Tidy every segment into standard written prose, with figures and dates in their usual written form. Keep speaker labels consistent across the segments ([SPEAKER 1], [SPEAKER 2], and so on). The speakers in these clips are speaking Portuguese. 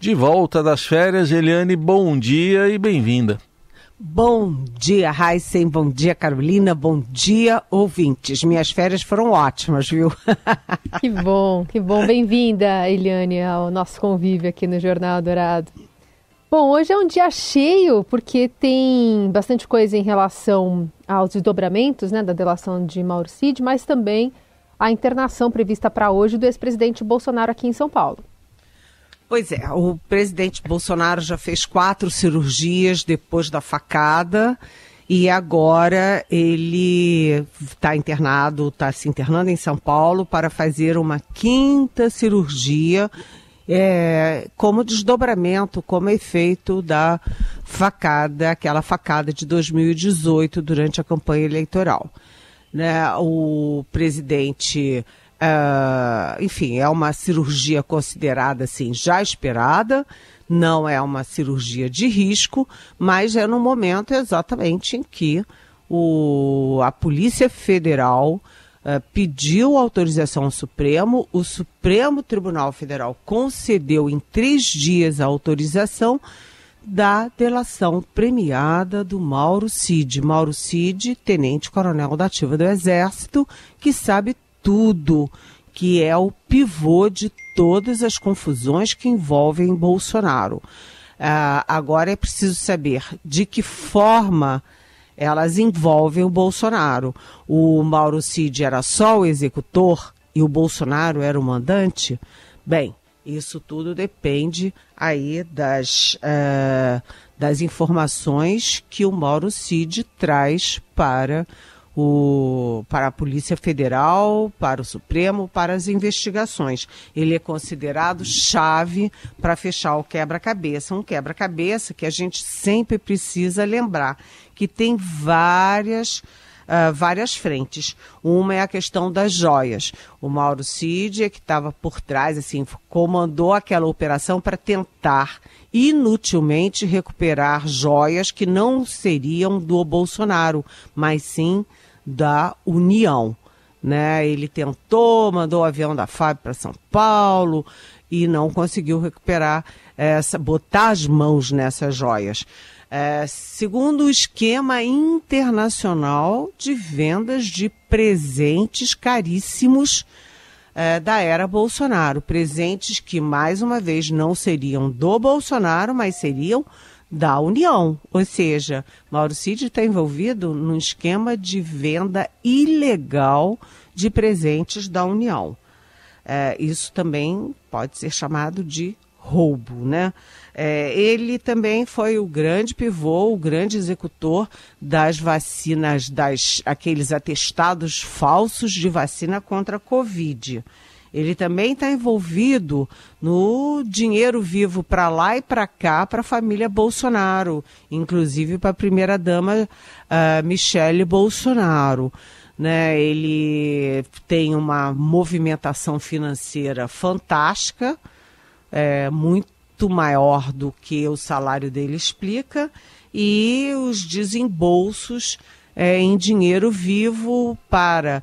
[SPEAKER 1] De volta das férias, Eliane, bom dia e bem-vinda.
[SPEAKER 2] Bom dia, Heisen, bom dia, Carolina, bom dia, ouvintes. Minhas férias foram ótimas, viu?
[SPEAKER 3] Que bom. Bem-vinda, Eliane, ao nosso convívio aqui no Jornal Dourado. Bom, hoje é um dia cheio, porque tem bastante coisa em relação aos desdobramentos, né, da delação de Mauro Cid, mas também a internação prevista para hoje do ex-presidente Bolsonaro aqui em São Paulo.
[SPEAKER 2] Pois é, o presidente Bolsonaro já fez 4 cirurgias depois da facada e agora ele está se internando em São Paulo para fazer uma 5ª cirurgia como desdobramento, como efeito da facada, aquela facada de 2018 durante a campanha eleitoral. Né? O presidente... enfim, é uma cirurgia considerada assim, já esperada, não é uma cirurgia de risco, mas é no momento exatamente em que a Polícia Federal pediu autorização ao Supremo, o Supremo Tribunal Federal concedeu em 3 dias a autorização da delação premiada do Mauro Cid. Mauro Cid, tenente-coronel da Ativa do Exército, que sabe tudo, que é o pivô de todas as confusões que envolvem Bolsonaro. Agora é preciso saber de que forma elas envolvem o Bolsonaro. O Mauro Cid era só o executor e o Bolsonaro era o mandante? Bem, isso tudo depende aí das informações que o Mauro Cid traz para a Polícia Federal, para o Supremo, para as investigações. Ele é considerado chave para fechar o quebra-cabeça. Um quebra-cabeça que a gente sempre precisa lembrar, que tem várias frentes. Uma é a questão das joias. O Mauro Cid é que estava por trás, assim, comandou aquela operação para tentar inutilmente recuperar joias que não seriam do Bolsonaro, mas sim da União, né? Ele mandou o avião da FAB para São Paulo e não conseguiu recuperar, botar as mãos nessas joias. Segundo o esquema internacional de vendas de presentes caríssimos da era Bolsonaro, presentes que, mais uma vez, não seriam do Bolsonaro, mas seriam da União, ou seja, Mauro Cid está envolvido num esquema de venda ilegal de presentes da União. Isso também pode ser chamado de roubo, né? Ele também foi o grande pivô, o grande executor das vacinas, aqueles atestados falsos de vacina contra a Covid. Ele também está envolvido no dinheiro vivo para lá e para cá para a família Bolsonaro, inclusive para a primeira-dama Michele Bolsonaro. Né? Ele tem uma movimentação financeira fantástica, muito maior do que o salário dele explica, e os desembolsos em dinheiro vivo para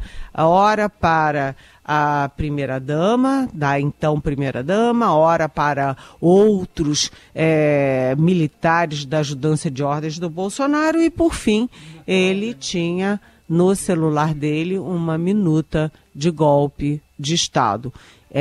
[SPEAKER 2] a primeira-dama, da então primeira-dama, ora para outros militares da ajudância de ordens do Bolsonaro, e por fim ele tinha no celular dele uma minuta de golpe de Estado.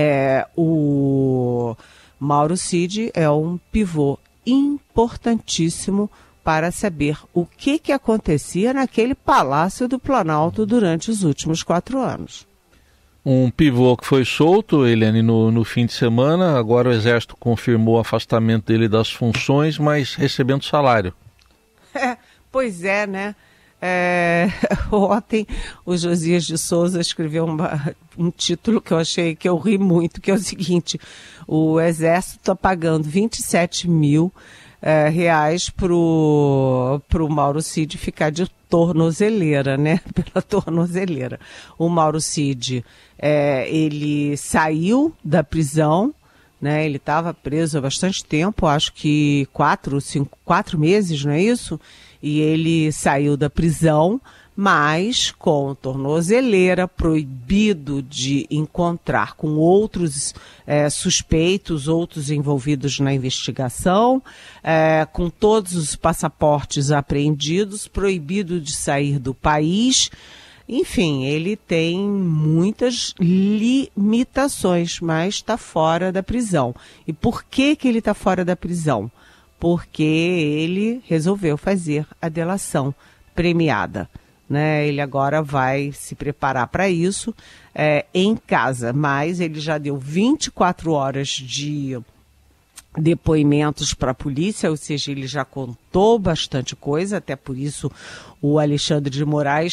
[SPEAKER 2] O Mauro Cid é um pivô importantíssimo para saber o que acontecia naquele Palácio do Planalto durante os últimos 4 anos.
[SPEAKER 1] Um pivô que foi solto, Eliane, no fim de semana. Agora o Exército confirmou o afastamento dele das funções, mas recebendo salário.
[SPEAKER 2] Pois é, né? Ontem o Josias de Souza escreveu um título que eu achei, que eu ri muito, que é o seguinte: o Exército está pagando 27 mil reais pro Mauro Cid ficar de tornozeleira, né? Pela tornozeleira. O Mauro Cid, ele saiu da prisão, né? Ele estava preso há bastante tempo, acho que 4 meses, não é isso? E ele saiu da prisão, mas com tornozeleira, proibido de encontrar com outros suspeitos, outros envolvidos na investigação, com todos os passaportes apreendidos, proibido de sair do país. Enfim, ele tem muitas limitações, mas está fora da prisão. E por que ele está fora da prisão? Porque ele resolveu fazer a delação premiada. Né? Ele agora vai se preparar para isso em casa, mas ele já deu 24 horas de depoimentos para a polícia, ou seja, ele já contou bastante coisa, até por isso o Alexandre de Moraes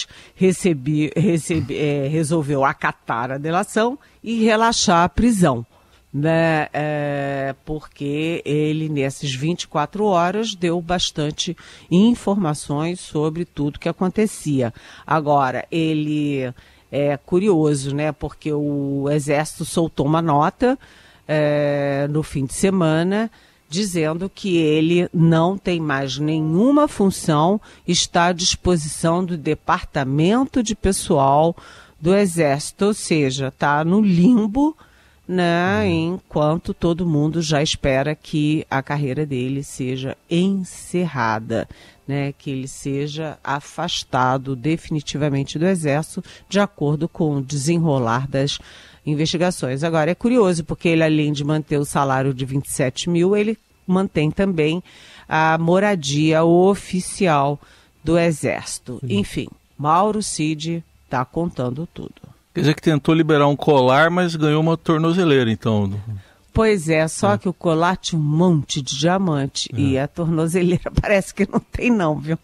[SPEAKER 2] resolveu acatar a delação e relaxar a prisão, né? Porque ele, nessas 24 horas, deu bastante informações sobre tudo que acontecia. Agora, ele é curioso, né? Porque o Exército soltou uma nota no fim de semana, dizendo que ele não tem mais nenhuma função, está à disposição do Departamento de Pessoal do Exército, ou seja, está no limbo, né, enquanto todo mundo já espera que a carreira dele seja encerrada, né, que ele seja afastado definitivamente do Exército, de acordo com o desenrolar das investigações. Agora, é curioso, porque ele, além de manter o salário de 27 mil, ele mantém também a moradia oficial do Exército. Enfim, Mauro Cid está contando tudo.
[SPEAKER 1] Quer dizer que tentou liberar um colar, mas ganhou uma tornozeleira, então.
[SPEAKER 2] Pois é, só que o colar tinha um monte de diamante e a tornozeleira parece que não tem não, viu?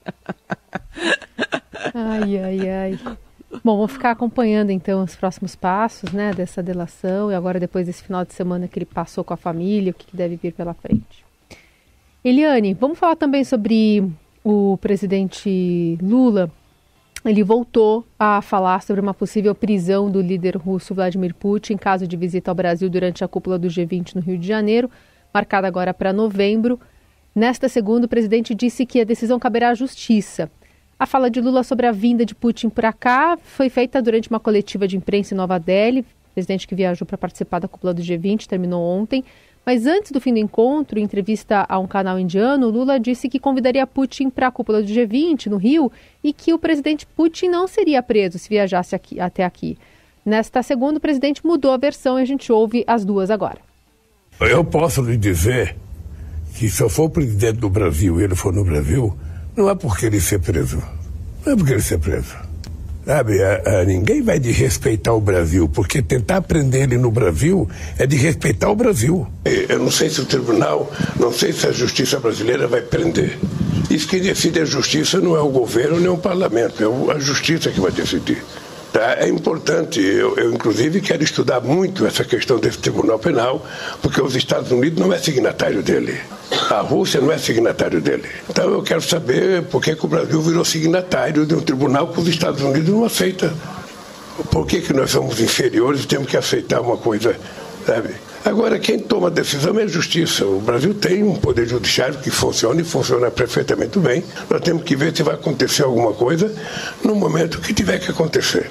[SPEAKER 3] Ai, ai, ai. Bom, vou ficar acompanhando então os próximos passos, né, dessa delação e agora depois desse final de semana que ele passou com a família, o que deve vir pela frente. Eliane, vamos falar também sobre o presidente Lula. Ele voltou a falar sobre uma possível prisão do líder russo Vladimir Putin em caso de visita ao Brasil durante a cúpula do G20 no Rio de Janeiro, marcada agora para novembro. Nesta segunda, o presidente disse que a decisão caberá à justiça. A fala de Lula sobre a vinda de Putin para cá foi feita durante uma coletiva de imprensa em Nova Delhi. O presidente que viajou para participar da cúpula do G20 terminou ontem. Mas antes do fim do encontro, em entrevista a um canal indiano, Lula disse que convidaria Putin para a cúpula do G20 no Rio e que o presidente Putin não seria preso se viajasse até aqui. Nesta segunda, o presidente mudou a versão e a gente ouve as duas agora.
[SPEAKER 4] Eu posso lhe dizer que se eu for presidente do Brasil e ele for no Brasil, não é porque ele ser preso. Não é porque ele ser preso. Sabe, ninguém vai desrespeitar o Brasil, porque tentar prender ele no Brasil é desrespeitar o Brasil. Eu não sei se o tribunal, não sei se a justiça brasileira vai prender. Isso que decide a justiça não é o governo nem o parlamento, é a justiça que vai decidir. Tá? É importante, eu inclusive quero estudar muito essa questão desse tribunal penal, porque os Estados Unidos não é signatário dele. A Rússia não é signatário dele. Então eu quero saber por que o Brasil virou signatário de um tribunal que os Estados Unidos não aceitam. Por que nós somos inferiores e temos que aceitar uma coisa, sabe? Agora, quem toma a decisão é a justiça. O Brasil tem um poder judiciário que funciona e funciona perfeitamente bem. Nós temos que ver se vai acontecer alguma coisa no momento que tiver que acontecer.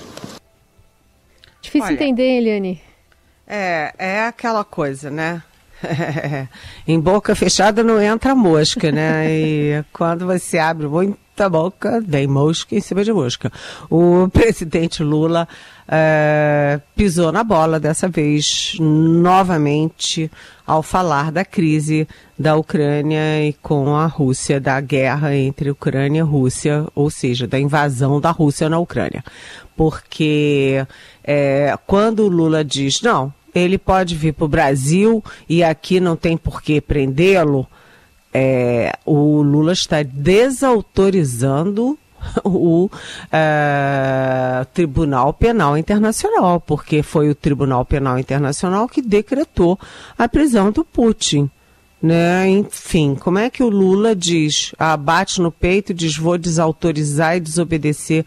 [SPEAKER 3] Difícil entender, Eliane.
[SPEAKER 2] É aquela coisa, né? Em boca fechada não entra mosca, né? E quando você abre muita boca, vem mosca em cima de mosca. O presidente Lula pisou na bola dessa vez, novamente, ao falar da crise da Ucrânia e com a Rússia, da guerra entre Ucrânia e Rússia, ou seja, da invasão da Rússia na Ucrânia. Porque quando o Lula diz, não, ele pode vir para o Brasil e aqui não tem por que prendê-lo, o Lula está desautorizando o Tribunal Penal Internacional, porque foi o Tribunal Penal Internacional que decretou a prisão do Putin. Né? Enfim, como é que o Lula diz, bate no peito e diz, vou desautorizar e desobedecer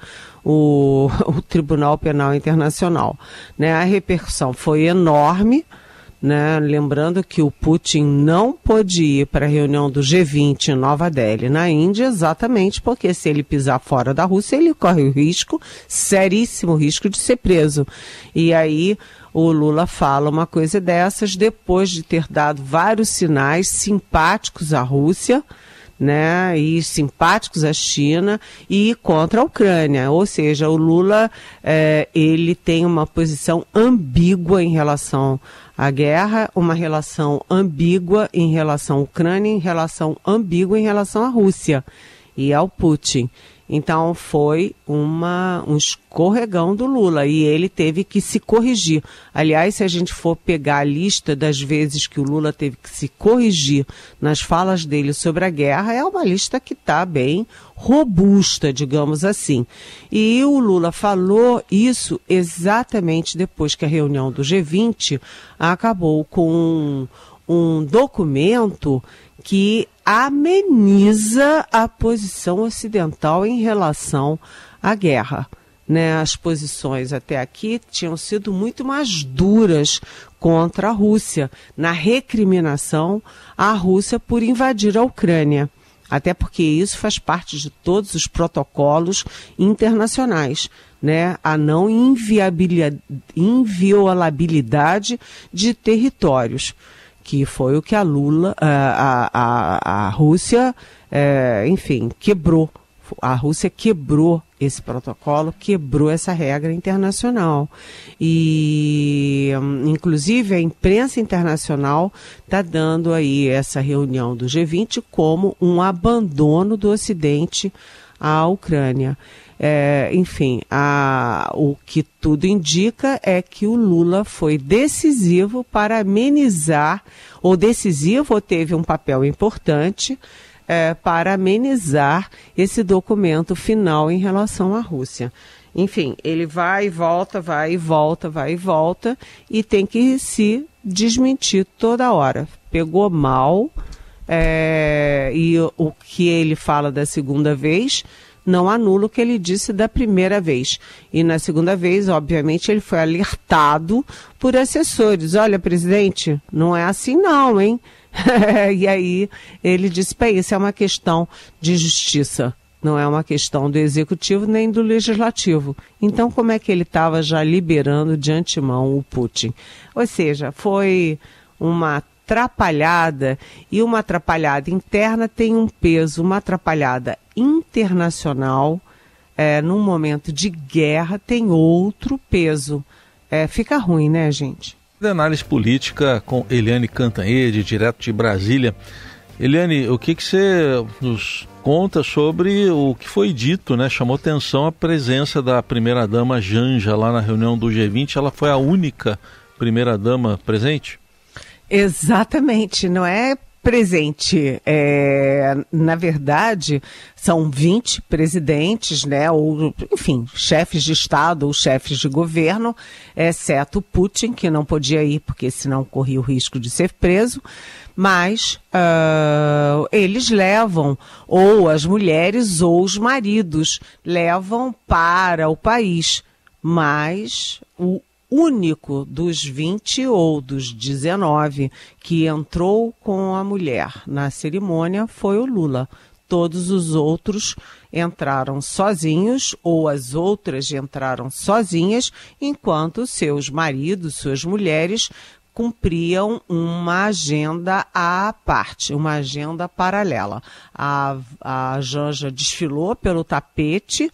[SPEAKER 2] o Tribunal Penal Internacional? Né? A repercussão foi enorme, né? Lembrando que o Putin não pôde ir para a reunião do G20 em Nova Delhi, na Índia, exatamente porque se ele pisar fora da Rússia, ele corre o risco, seríssimo risco de ser preso. E aí o Lula fala uma coisa dessas depois de ter dado vários sinais simpáticos à Rússia, né, e simpáticos à China e contra a Ucrânia. Ou seja, o Lula ele tem uma posição ambígua em relação à guerra, uma relação ambígua em relação à Ucrânia, em relação ambígua em relação à Rússia e ao Putin. Então foi um escorregão do Lula e ele teve que se corrigir. Aliás, se a gente for pegar a lista das vezes que o Lula teve que se corrigir nas falas dele sobre a guerra, é uma lista que está bem robusta, digamos assim. E o Lula falou isso exatamente depois que a reunião do G20 acabou com um documento que ameniza a posição ocidental em relação à guerra, né? As posições até aqui tinham sido muito mais duras contra a Rússia, na recriminação à Rússia por invadir a Ucrânia. Até porque isso faz parte de todos os internacionais, né? A não inviolabilidade de territórios, que foi o que a Rússia, enfim, quebrou. A Rússia quebrou esse protocolo, quebrou essa regra internacional. E, inclusive, a imprensa internacional está dando aí essa reunião do G20 como um abandono do Ocidente à Ucrânia. Enfim, o que tudo indica é que o Lula foi decisivo para amenizar, ou teve um papel importante para amenizar esse documento final em relação à Rússia. Enfim, ele vai e volta, e tem que se desmentir toda hora. Pegou mal, e o que ele fala da segunda vez não anula o que ele disse da primeira vez. E na segunda vez, obviamente, ele foi alertado por assessores. Olha, presidente, não é assim não, hein? E aí ele disse, isso é uma questão de justiça, não é uma questão do executivo nem do legislativo. Então, como é que ele estava já liberando de antemão o Putin? Ou seja, foi uma atrapalhada, e uma atrapalhada interna tem um peso, uma atrapalhada internacional, num momento de guerra, tem outro peso. Fica ruim, né, gente?
[SPEAKER 1] Análise política com Eliane Cantanhede, direto de Brasília. Eliane, o que você nos conta sobre o que foi dito, né? Chamou atenção a presença da primeira-dama Janja lá na reunião do G20. Ela foi a única primeira-dama presente?
[SPEAKER 2] Exatamente, não é presente. Na verdade, são 20 presidentes, né, ou, enfim, chefes de Estado ou chefes de governo, exceto Putin, que não podia ir, porque senão corria o risco de ser preso, mas eles levam, ou as mulheres ou os maridos, levam para o país, mas o único dos 20 ou dos 19 que entrou com a mulher na cerimônia foi o Lula. Todos os outros entraram sozinhos ou as outras entraram sozinhas, enquanto seus maridos, suas mulheres, cumpriam uma agenda à parte, uma agenda paralela. A Janja desfilou pelo tapete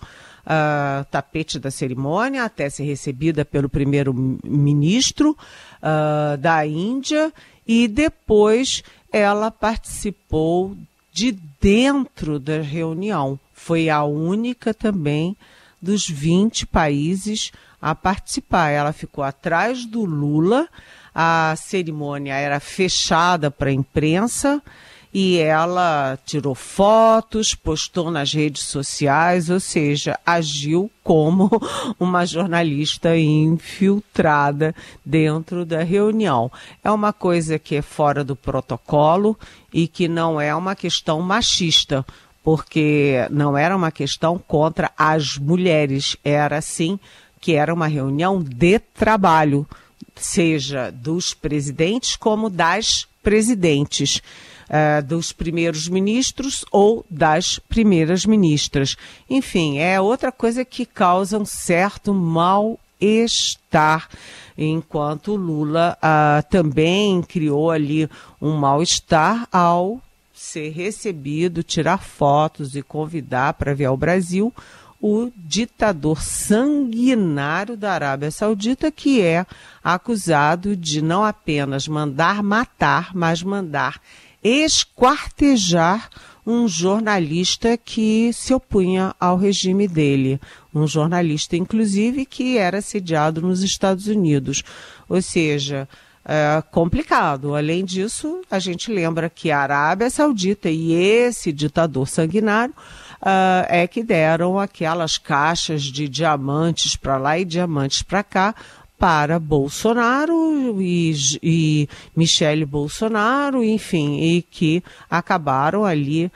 [SPEAKER 2] da cerimônia, até ser recebida pelo primeiro-ministro da Índia, e depois ela participou de dentro da reunião. Foi a única também dos 20 países a participar. Ela ficou atrás do Lula, a cerimônia era fechada para a imprensa, e ela tirou fotos, postou nas redes sociais, ou seja, agiu como uma jornalista infiltrada dentro da reunião. É uma coisa que é fora do protocolo e que não é uma questão machista, porque não era uma questão contra as mulheres, era sim que era uma reunião de trabalho, seja dos presidentes como das presidentes, dos primeiros ministros ou das primeiras ministras. Enfim, é outra coisa que causa um certo mal-estar, enquanto Lula também criou ali um mal-estar ao ser recebido, tirar fotos e convidar para vir ao Brasil o ditador sanguinário da Arábia Saudita, que é acusado de não apenas mandar matar, mas mandar esquartejar um jornalista que se opunha ao regime dele. Um jornalista, inclusive, que era sediado nos Estados Unidos. Ou seja, complicado. Além disso, a gente lembra que a Arábia Saudita e esse ditador sanguinário é que deram aquelas caixas de diamantes para lá e diamantes para cá para Bolsonaro e Michele Bolsonaro, enfim, e que acabaram ali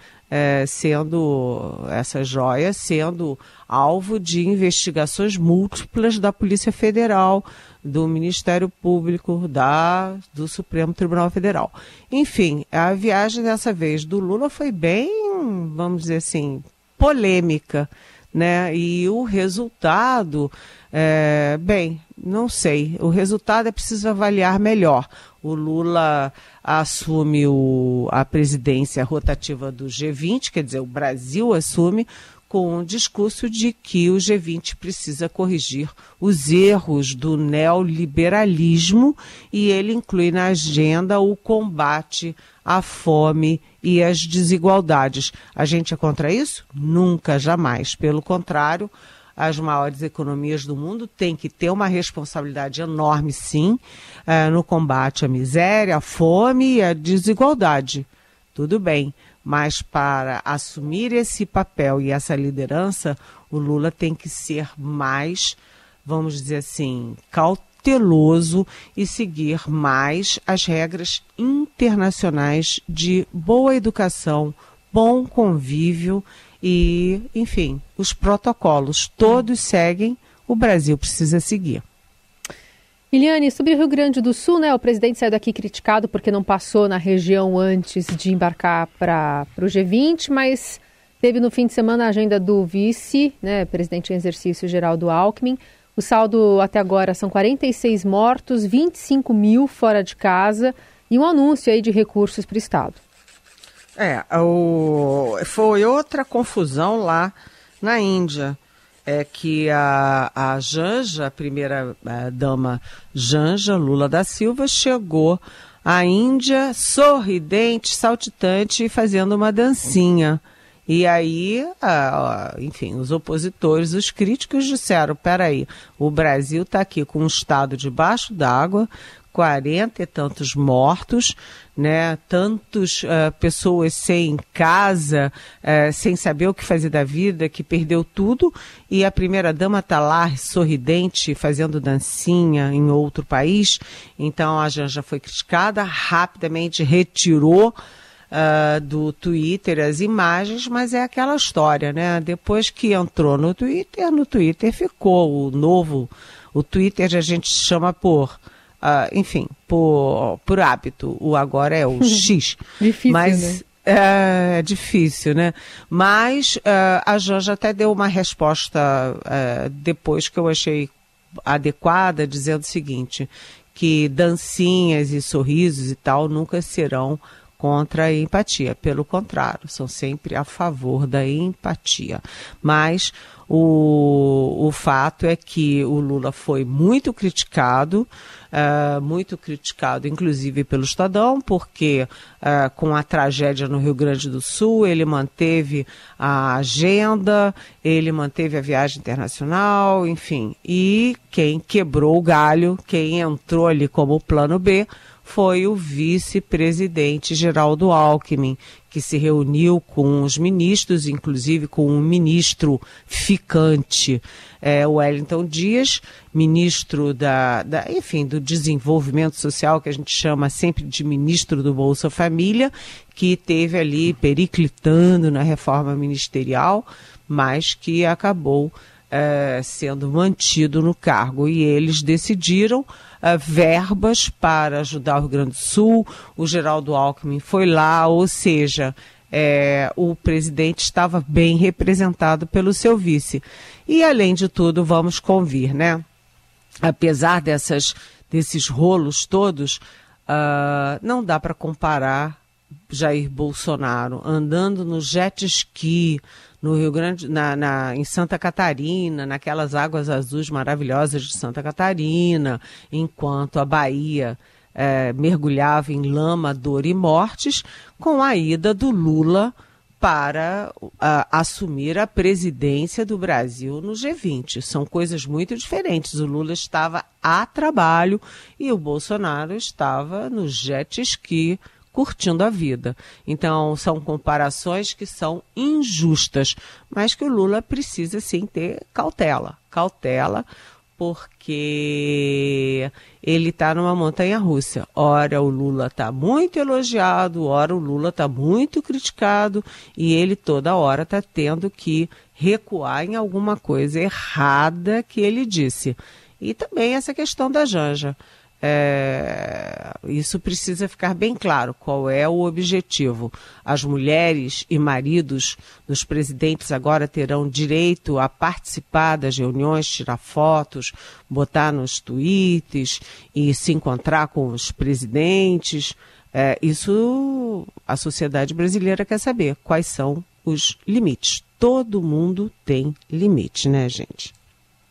[SPEAKER 2] essas joias sendo alvo de investigações múltiplas da Polícia Federal, do Ministério Público, do Supremo Tribunal Federal. Enfim, a viagem dessa vez do Lula foi bem, vamos dizer assim, polêmica, né? E o resultado, bem, não sei, o resultado é preciso avaliar melhor. O Lula assume a presidência rotativa do G20, quer dizer, o Brasil assume com o discurso de que o G20 precisa corrigir os erros do neoliberalismo e ele inclui na agenda o combate à fome e às desigualdades. A gente é contra isso? Nunca, jamais. Pelo contrário, as maiores economias do mundo têm que ter uma responsabilidade enorme, sim, no combate à miséria, à fome e à desigualdade. Tudo bem, mas para assumir esse papel e essa liderança, o Lula tem que ser mais, vamos dizer assim, cauteloso e seguir mais as regras internacionais de boa educação, bom convívio e, enfim, os protocolos. Todos seguem, o Brasil precisa seguir.
[SPEAKER 3] Eliane, sobre o Rio Grande do Sul, né, o presidente saiu daqui criticado porque não passou na região antes de embarcar para o G20, mas teve no fim de semana a agenda do vice, né, presidente em exercício Geraldo Alckmin. O saldo até agora são 46 mortos, 25 mil fora de casa e um anúncio aí de recursos para o Estado.
[SPEAKER 2] Foi outra confusão lá na Índia. É que a Janja, a primeira dama Janja Lula da Silva, chegou à Índia sorridente, saltitante, fazendo uma dancinha. E aí, enfim, os opositores, os críticos disseram, peraí, o Brasil está aqui com um estado debaixo d'água, 40 e tantos mortos, né? Tantas pessoas sem casa, sem saber o que fazer da vida, que perdeu tudo, e a primeira-dama está lá sorridente, fazendo dancinha em outro país. Então a Janja foi criticada, rapidamente retirou do Twitter as imagens, mas é aquela história, né? Depois que entrou no Twitter ficou o Twitter a gente chama por... enfim, por hábito, o agora é o X.
[SPEAKER 3] Difícil,
[SPEAKER 2] mas,
[SPEAKER 3] né?
[SPEAKER 2] É difícil, né? Mas a Janja até deu uma resposta depois que eu achei adequada, dizendo o seguinte, que dancinhas e sorrisos e tal nunca serão contra a empatia. Pelo contrário, são sempre a favor da empatia. Mas o fato é que o Lula foi muito criticado inclusive pelo Estadão, porque com a tragédia no Rio Grande do Sul, ele manteve a agenda, ele manteve a viagem internacional, enfim. E quem quebrou o galho, quem entrou ali como plano B, foi o vice-presidente Geraldo Alckmin, que se reuniu com os ministros, inclusive com um ministro ficante, o Wellington Dias, ministro do desenvolvimento social, que a gente chama sempre de ministro do Bolsa Família, que esteve ali periclitando na reforma ministerial, mas que acabou sendo mantido no cargo. E eles decidiram verbas para ajudar o Rio Grande do Sul. O Geraldo Alckmin foi lá, ou seja, o presidente estava bem representado pelo seu vice. E, além de tudo, vamos convir, né? Apesar desses rolos todos, não dá para comparar Jair Bolsonaro andando no jet ski no Rio Grande, em Santa Catarina, naquelas águas azuis maravilhosas de Santa Catarina, enquanto a Bahia mergulhava em lama, dor e mortes, com a ida do Lula para assumir a presidência do Brasil no G20. São coisas muito diferentes. O Lula estava a trabalho e o Bolsonaro estava no jet ski, curtindo a vida. Então, são comparações que são injustas, mas que o Lula precisa, sim, ter cautela. Cautela, porque ele está numa montanha-russa. Ora, o Lula está muito elogiado, ora, o Lula está muito criticado, e ele toda hora está tendo que recuar em alguma coisa errada que ele disse. E também essa questão da Janja. Isso precisa ficar bem claro, qual é o objetivo. As mulheres e maridos dos presidentes agora terão direito a participar das reuniões, tirar fotos, botar nos tweets e se encontrar com os presidentes. Isso a sociedade brasileira quer saber, quais são os limites. Todo mundo tem limite, né, gente?